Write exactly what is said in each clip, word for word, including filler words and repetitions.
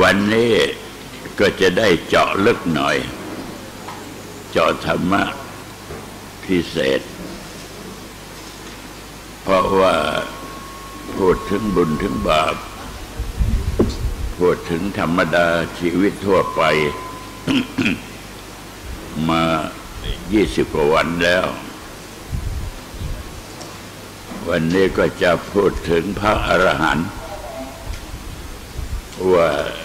วันนี้ก็จะได้เจาะลึกหน่อยเจาะธรรมะพิเศษเพราะว่าพูดถึงบุญถึงบาปพูดถึงธรรมดาชีวิตทั่วไป มายี่สิบกว่าวันแล้ววันนี้ก็จะพูดถึงพระอรหันต์ว่า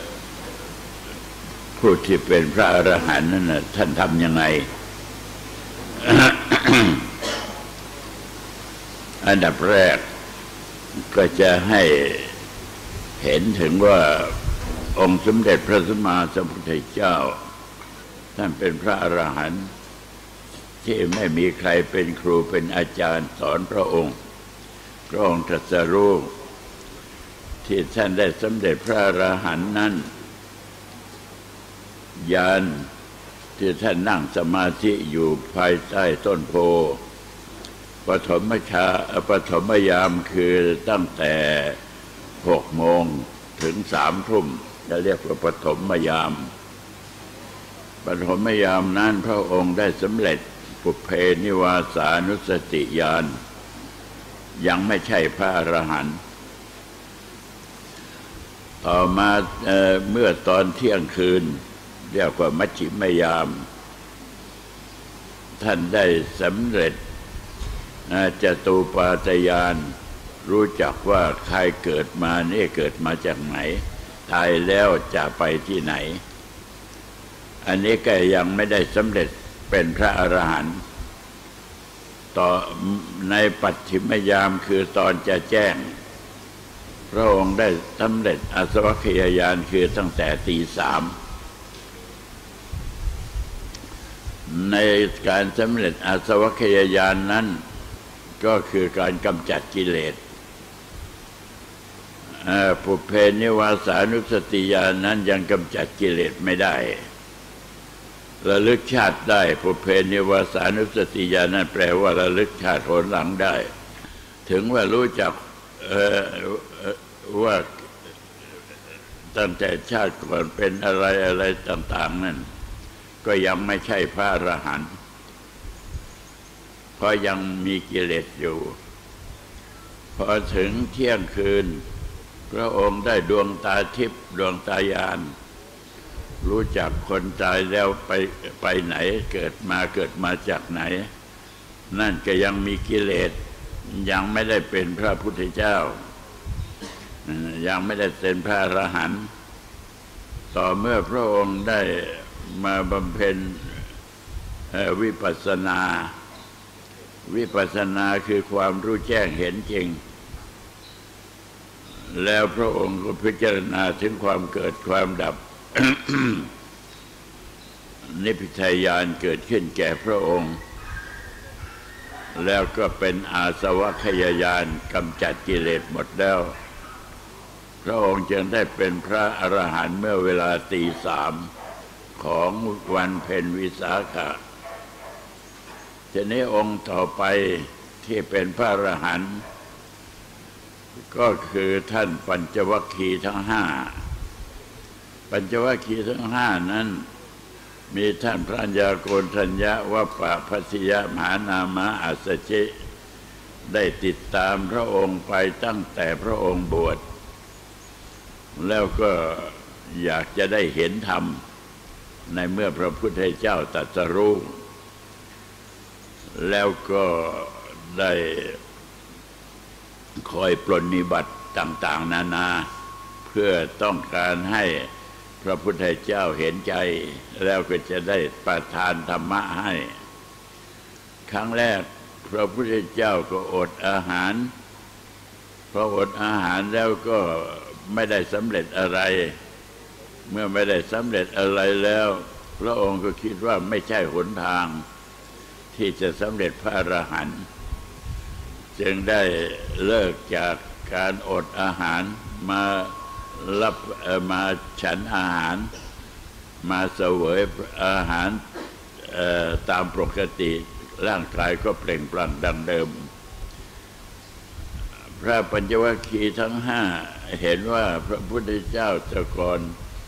ผู้ที่เป็นพระอรหันต์นั้นท่านทำยังไง อันดับแรกก็จะให้เห็นถึงว่าองค์สมเด็จพระสัมมาสัมพุทธเจ้าท่านเป็นพระอรหันต์ที่ไม่มีใครเป็นครูเป็นอาจารย์สอนพระองค์พระองค์ตรัสรู้ที่ท่านได้สำเร็จพระอรหันต์นั้นญาณที่ท่านนั่งสมาธิอยู่ภายใต้ต้นโพปฐมฌานปฐมยามคือตั้งแต่หกโมงถึงสามทุ่มจะเรียกว่าปฐมยามปฐมยามนั้นพระองค์ได้สำเร็จปุพเพนิวาสานุสติญาณยังไม่ใช่พระอรหันต์ต่อมาเอ่อเมื่อตอนเที่ยงคืนเรียกว่ามัชฌิมยามท่านได้สำเร็จจตุปาฏญาณรู้จักว่าใครเกิดมานี่เกิดมาจากไหนตายแล้วจะไปที่ไหนอันนี้ก็ยังไม่ได้สำเร็จเป็นพระอรหันต์ต่อในปัจฉิมยามคือตอนจะแจ้งพระองค์ได้สำเร็จอาสวัคคียญาณคือตั้งแต่ตีสามในการสำเร็จอาสวัคคียญาณนั้นก็คือการกำจัดกิเลสปุพเพนิวาสานุสติญาณนั้นยังกำจัดกิเลสไม่ได้ระลึกชาติได้ปุพเพนิวาสานุสติญาณนั้นแปลว่าระลึกชาติหนหลังได้ถึงว่ารู้จักว่าตั้งแต่ชาติก่อนเป็นอะไรอะไรต่างๆนั่นก็ยังไม่ใช่พระอรหันต์เพราะยังมีกิเลสอยู่พอถึงเที่ยงคืนพระองค์ได้ดวงตาทิพย์ดวงตาญาณรู้จักคนตายแล้วไปไปไหนเกิดมาเกิดมาจากไหนนั่นก็ยังมีกิเลสยังไม่ได้เป็นพระพุทธเจ้ายังไม่ได้เป็นพระอรหันต์ต่อเมื่อพระองค์ได้มาบำเพ็ญวิปัสสนาวิปัสสนาคือความรู้แจ้งเห็นจริงแล้วพระองค์ก็พิจารณาถึงความเกิดความดับ นิพพิทายานเกิดขึ้นแก่พระองค์แล้วก็เป็นอาสวัคยญาณกำจัดกิเลสหมดแล้วพระองค์จึงได้เป็นพระอรหันต์เมื่อเวลาตีสามของวันเพ็ญวิสาขะทีนี้องค์ต่อไปที่เป็นพระอรหันต์ก็คือท่านปัญจวัคคีย์ทั้งห้าปัญจวัคคีย์ทั้งห้านั้นมีท่านพระัญญาโกณทัญญะวัปปะพัสสิยะมหานามะอัสสชิได้ติดตามพระองค์ไปตั้งแต่พระองค์บวชแล้วก็อยากจะได้เห็นธรรมในเมื่อพระพุทธเจ้าตรัสรู้แล้วก็ได้คอยปรนนิบัติต่างๆนานาเพื่อต้องการให้พระพุทธเจ้าเห็นใจแล้วก็จะได้ประทานธรรมะให้ครั้งแรกพระพุทธเจ้าก็อดอาหารพออดอาหารแล้วก็ไม่ได้สำเร็จอะไรเมื่อไม่ได้สำเร็จอะไรแล้วพระองค์ก็คิดว่าไม่ใช่หนทางที่จะสำเร็จพระอรหันต์จึงได้เลิกจากการอดอาหารมารับมาฉันอาหารมาเสวยอาหารตามปกติร่างกายก็เปล่งปลั่งดังเดิมพระปัญจวัคคีย์ทั้งห้าเห็นว่าพระพุทธเจ้าแต่ก่อน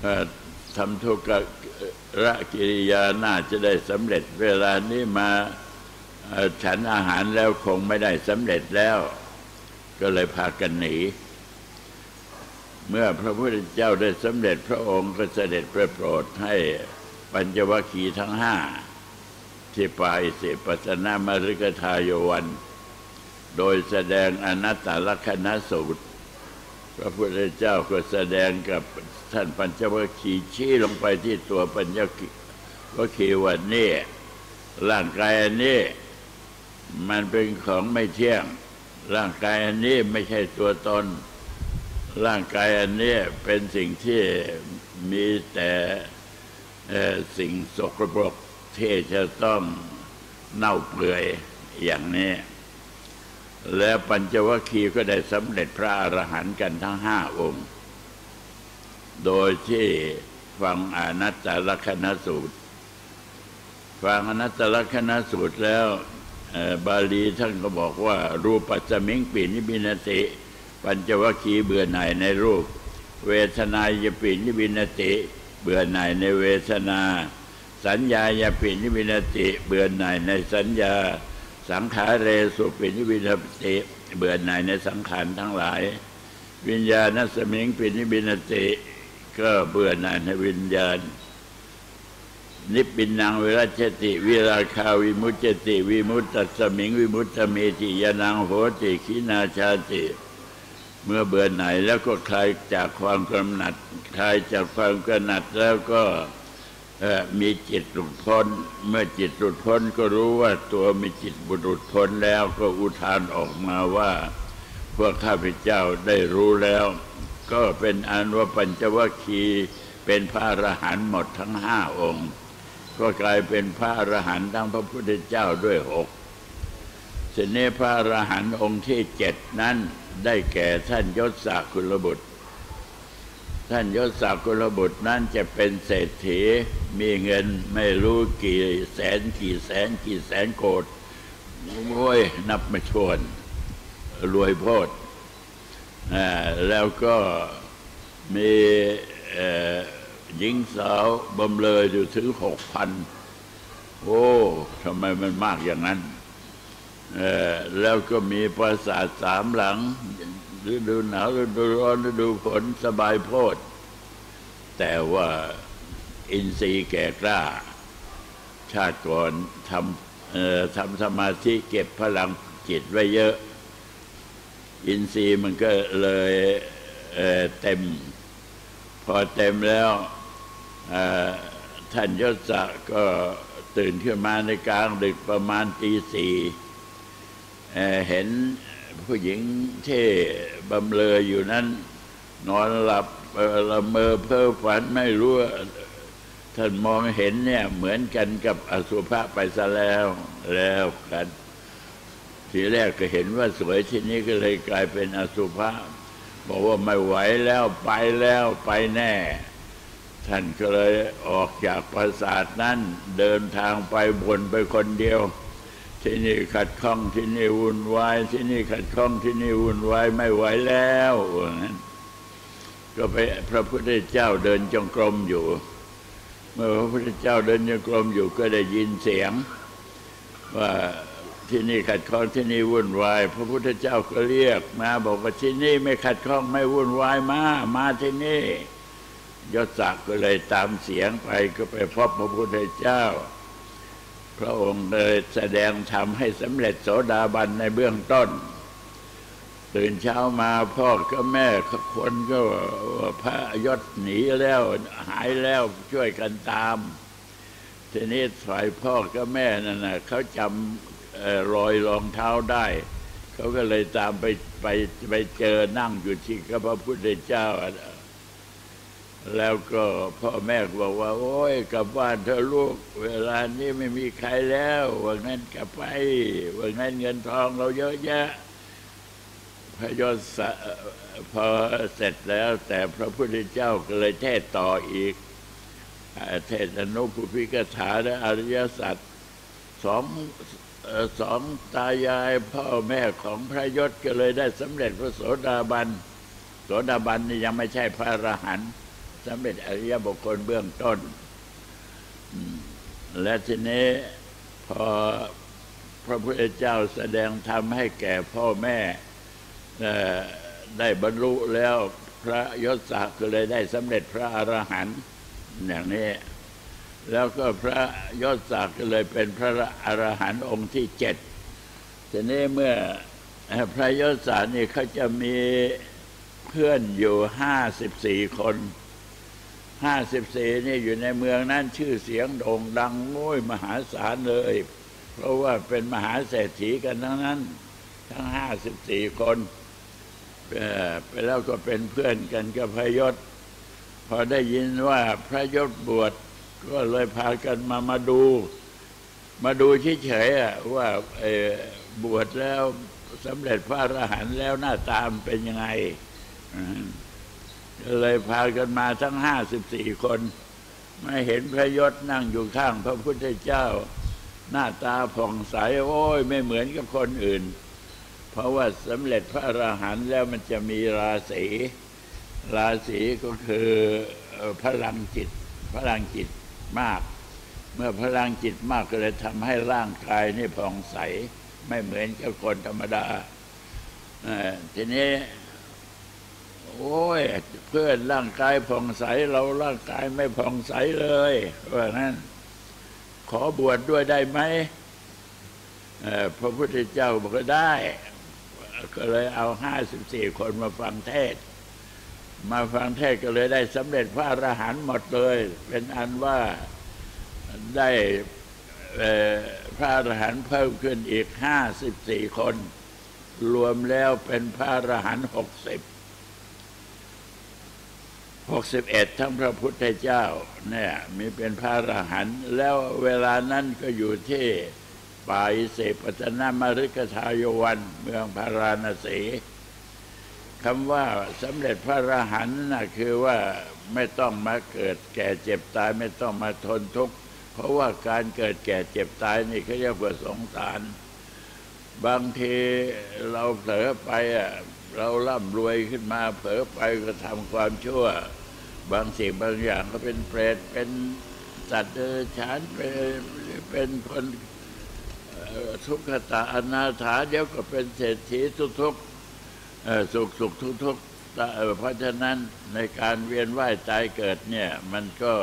ทำทุกขระกิริยาน่าจะได้สำเร็จเวลานี้มาฉันอาหารแล้วคงไม่ได้สำเร็จแล้วก็เลยพากันหนีเมื่อพระพุทธเจ้าได้สำเร็จพระองค์ก็เสด็จไปโปรดให้ปัญจวัคคีย์ทั้งห้าที่ปาอิสิปัสสนามฤคทายวันโดยแสดงอนัตตลักขณสูตรพระพุทธเจ้าก็แสดงกับท่านปัญจวัคคีย์ชี้ลงไปที่ตัวปัญจวัคคีย์ว่านี่ร่างกายอันนี้มันเป็นของไม่เที่ยงร่างกายอันนี้ไม่ใช่ตัวตนร่างกายอันนี้เป็นสิ่งที่มีแต่สิ่งสกปรกที่จะต้องเน่าเปื่อยอย่างนี้และปัญจวัคคีย์ก็ได้สำเร็จพระอรหันต์กันทั้งห้าองค์โดยที่ฟังอนัตตลักขณสูตรฟังอนัตตลักขณสูตรแล้วบาลีท่านก็บอกว่ารูปัสสมิงปินิบินติปัญจวัคคีย์เบื่อหน่ายในรูปเวทนายปินิบินติเบื่อหน่ายในเวทนาสัญญายปินิบินติเบื่อหน่ายในสัญญาสังขารเรสุปินิบินติเบื่อหน่ายในสังขารทั้งหลายวิญญาณสมิงปินิบินติก็เบื่อหน่ายในวิญญาณนิพพินังวิรัชติวิราคาวิมุจติวิมุตตัสมิงวิมุตตเมติยานังโหติขินาชาติเมื่อเบื่อหน่ายแล้วก็คลายจากความกำหนัดคลายจากความกำหนัดแล้วก็มีจิตหลุดพ้นเมื่อจิตหลุดพ้นก็รู้ว่าตัวมีจิตบุหลุดพ้นแล้วก็อุทานออกมาว่าพวกข้าพเจ้าได้รู้แล้วก็เป็นอันว่าปัญจวัคคีย์เป็นพระอรหันต์หมดทั้งห้าองค์ก็กลายเป็นพระอรหันต์ทั้งพระพุทธเจ้าด้วยหกเสน่ห์พระอรหันต์องค์ที่เจ็ดนั้นได้แก่ท่านยศสกุลบุตรท่านยศสกุลบุตรนั้นจะเป็นเศรษฐีมีเงินไม่รู้กี่แสนกี่แสนกี่แสนโกฏโอ้ยนับไม่ถ้วนรวยโพดแล้วก็มีหญิงสาวบำเรออยู่ถึงหกพันโอ้ทำไมมันมากอย่างนั้นแล้วก็มีปราสาทสามหลังฤดูหนาวฤดูร้อนฤดูฝนสบายโพดแต่ว่าอินทรีย์แก่กล้าชาติก่อนทำทำสมาธิเก็บพลังจิตไว้เยอะอินทรีย์มันก็เลยเเต็มพอเต็มแล้วท่านยศศักดิ์ก็ตื่นขึ้นมาในกลางดึกประมาณตีสี่เห็นผู้หญิงที่บำเรออยู่นั้นนอนหลับละเมอเพ้อฝันไม่รู้ท่านมองเห็นเนี่ยเหมือนกันกับอสุภะไปซะแล้วแล้วกันทีแรกก็เห็นว่าสวยทีนี้ก็เลยกลายเป็นอสุภะบอกว่าไม่ไหวแล้วไปแล้วไปแน่ท่านก็เลยออกจากปราสาทนั้นเดินทางไปบนไปคนเดียวที่นี่ขัดข้องที่นี่วุ่นวายที่นี่ขัดข้องที่นี่วุ่นวายไม่ไหวแล้วนั้นก็ไปพระพุทธเจ้าเดินจงกรมอยู่เมื่อพระพุทธเจ้าเดินจงกรมอยู่ก็ได้ยินเสียงว่าที่นี่ขัดข้องที่นี่วุ่นวายพระพุทธเจ้าก็เรียกมาบอกว่าที่นี่ไม่ขัดข้องไม่วุ่นวายมามาที่นี่ยศศักดิ์ก็เลยตามเสียงไปก็ไปพบพระพุทธเจ้าพระองค์เลยแสดงธรรมให้สำเร็จโสดาบันในเบื้องต้นตื่นเช้ามาพ่อกับแม่คนก็พระยศหนีแล้วหายแล้วช่วยกันตามทีนี้ฝ่ายพ่อกับแม่นั่นน่ะเขาจำรอยรองเท้าได้เขาก็เลยตามไปไปไปเจอนั่งอยู่ที่กับพระพุทธเจ้าแล้วก็พ่อแม่บอกว่าโอ้ยกลับบ้านเถอะลูกเวลานี้ไม่มีใครแล้วว่างั้นกลับไปว่างั้นเงินทองเราเยอะแยะพระยศพอเสร็จแล้วแต่พระพุทธเจ้าก็เลยเทศต่ออีกเทศอนุปุพิกถาและอริยสัจสองสองตายายพ่อแม่ของพระยศก็เลยได้สำเร็จพระโสดาบันโสดาบันนี่ยังไม่ใช่พระอรหันต์สำเร็จอริยบุคคลเบื้องต้นและทีนี้พอพระพุทธเจ้าแสดงธรรมให้แก่พ่อแม่ได้บรรลุแล้วพระยศศักดิ์ก็เลยได้สำเร็จพระอรหันต์อย่างนี้แล้วก็พระยศศักดิ์ก็เลยเป็นพระอรหันต์องค์ที่เจ็ดทีนี้เมื่อพระยศศักดิ์นี่เขาจะมีเพื่อนอยู่ห้าสิบสี่คนห้าสิบสี่นี่อยู่ในเมืองนั้นชื่อเสียงโด่งดังโอ้ยมหาศาลเลยเพราะว่าเป็นมหาเศรษฐีกันทั้งนั้นทั้งห้าสิบสี่คนไปแล้วก็เป็นเพื่อนกันกับพระยศพอได้ยินว่าพระยศบวชก็เลยพากันมามาดูมาดูเฉยๆว่าบวชแล้วสำเร็จพระอรหันต์แล้วหน้าตามเป็นยังไงก็เลยพากันมาทั้งห้าสิบสี่คนมาเห็นพระยศนั่งอยู่ข้างพระพุทธเจ้าหน้าตาผ่องใสโอ้ยไม่เหมือนกับคนอื่นเพราะว่าสำเร็จพระอรหันต์แล้วมันจะมีราศีราศีก็คือพลังจิตพลังจิตมากเมื่อพลังจิตมากก็เลยทำให้ร่างกายนี่ผ่องใสไม่เหมือนกับคนธรรมดาทีนี้โอ้ยเพื่อนร่างกายผ่องใสเราร่างกายไม่ผ่องใสเลยว่านั้นขอบวชดด้วยได้ไหมพระพุทธเจ้าบอกว่าได้ก็เลยเอาห้าสิบสี่คนมาฟังเทศมาฟังเทศก็เลยได้สำเร็จพระอรหันต์หมดเลยเป็นอันว่าได้พระอรหันต์เพิ่มขึ้นอีกห้าสิบสี่คนรวมแล้วเป็นพระอรหันต์หกสิบหกสิบเอ็ดทั้งพระพุทธเจ้าเนี่ยมีเป็นพระอรหันต์แล้วเวลานั้นก็อยู่ที่ป่าอิสิปตนมฤคทายวันเมืองพาราณสีคำว่าสำเร็จพระอรหันต์น่ะคือว่าไม่ต้องมาเกิดแก่เจ็บตายไม่ต้องมาทนทุกข์เพราะว่าการเกิดแก่เจ็บตายนี่เขาเรียกว่าสงสารบางทีเราเผลอไปอ่ะเราร่ำรวยขึ้นมาเผลอไปก็ทำความชั่วบางสิ่งบางอย่างก็เป็นเปรตเป็นสัตว์เดรัจฉานเป็นเป็นคนทุกขตาอนาถาเดี๋ยวก็เป็นเศรษฐีทุกๆสุขสุขทุกๆเพราะฉะนั้นในการเวียนว่ายตายเกิดเนี่ยมันก็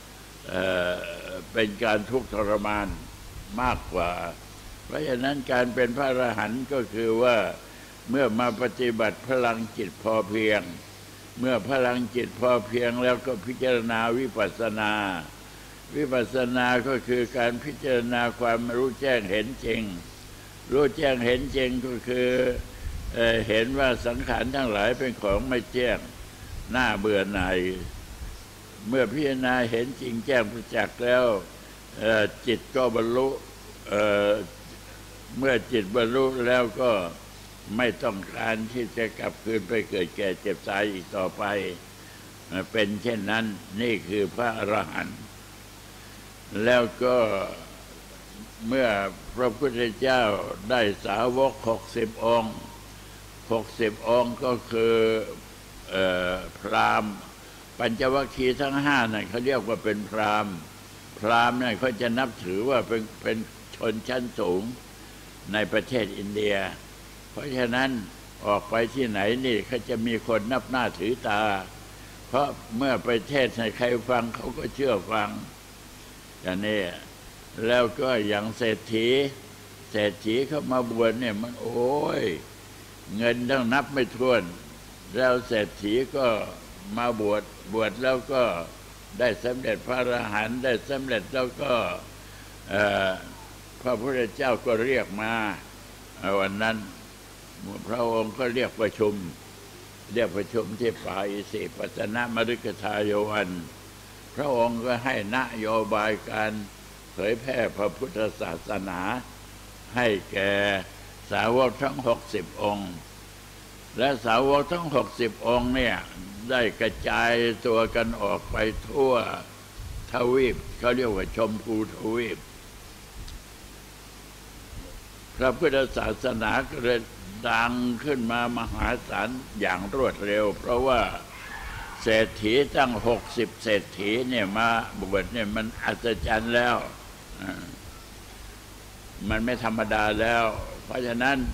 เป็นการทุกข์ทรมานมากกว่าเพราะฉะนั้นการเป็นพระอรหันต์ก็คือว่าเมื่อมาปฏิบัติพลังจิตพอเพียงเมื่อพลังจิตพอเพียงแล้วก็พิจารณาวิปัสสนาวิปัสสนาก็คือการพิจารณาความรู้แจ้งเห็นจริงรู้แจ้งเห็นจริงก็คือเอ่อเห็นว่าสังขารทั้งหลายเป็นของไม่แจ้งน่าเบื่อหน่ายเมื่อพิจารณาเห็นจริงแจ้งประจักษ์แล้วจิตก็บรรลุเอ่อเมื่อจิตบรรลุแล้วก็ไม่ต้องการที่จะกลับคืนไปเกิดแก่เจ็บตายอีกต่อไปเป็นเช่นนั้นนี่คือพระอรหันต์แล้วก็เมื่อพระพุทธเจ้าได้สาวกหกสิบองค์หกสิบองค์ก็คือเอ่อพราหมณ์ปัญจวัคคีย์ทั้งห้านั่นเขาเรียกว่าเป็นพราหมณ์พราหมณ์นั่นเขาจะนับถือว่าเป็นเป็นชนชั้นสูงในประเทศอินเดียเพราะฉะนั้นออกไปที่ไหนนี่เขาจะมีคนนับหน้าถือตาเพราะเมื่อไปเทศให้ใครฟังเขาก็เชื่อฟังอย่างนี้แล้วก็อย่างเศรษฐีเศรษฐีเข้ามาบวชเนี่ยมันโอ้ยเงินทั้งนับไม่ถ้วนแล้วเศรษฐีก็มาบวชบวชแล้วก็ได้สำเร็จพระอรหันต์ได้สำเร็จแล้วก็พระพุทธเจ้าก็เรียกมาวันนั้นพระองค์ก็เรียกประชุมเรียกประชุมที่ป่าอิสิปตนมฤคทายวันพระองค์ก็ให้นโยบายการเผยแพร่พระพุทธศาสนาให้แก่สาวกทั้งหกสิบองค์และสาวกทั้งหกสิบองค์เนี่ยได้กระจายตัวกันออกไปทั่วทวีปเขาเรียกว่าชมพูทวีปพระพุทธศาสนาก็เลยดังขึ้นมามหาศาลอย่างรวดเร็วเพราะว่าเศรษฐีตั้งหกสิบเศรษฐีเนี่ยมาบวชเนี่ยมันอัศจรรย์แล้วมันไม่ธรรมดาแล้ว เพราะฉะนั้น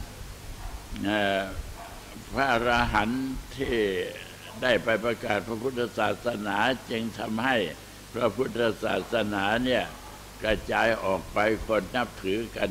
พระอรหันต์ที่ได้ไปประกาศพระพุทธศาสนาจึงทำให้พระพุทธศาสนาเนี่ยกระจายออกไปคนนับถือกัน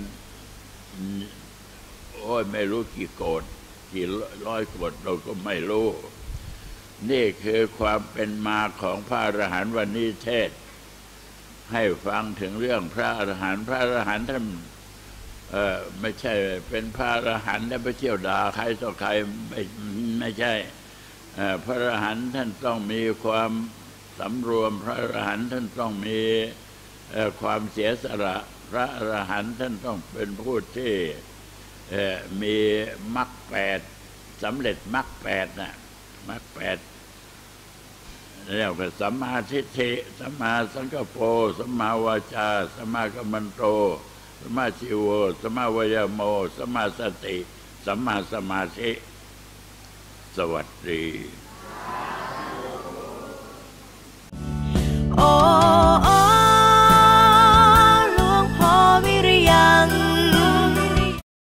โอ้ยไม่รู้กี่โกฏกี่ร้อยโกฏเราก็ไม่รู้นี่คือความเป็นมาของพระอรหันต์วันนี้เทศให้ฟังถึงเรื่องพระอรหันต์พระอรหันต์ท่านเอ่อไม่ใช่เป็นพระอรหันต์แล้วไปเที่ยวด่าใครต่อใครไม่ไม่ใช่พระอรหันต์ท่านต้องมีความสำรวมพระอรหันต์ท่านต้องมีความเสียสละพระอรหันต์ท่านต้องเป็นผู้ที่มีมรรคแปดสำเร็จมรรคแปดน่ะมรรคแปดเรียกว่าสัมมาทิฏฐิสัมมาสังกัปโปสัมมาวาจาสัมมากัมมันโตสัมมาชีโวสัมมาวายโมสัมมาสติสัมมาสมาธิสวัสดี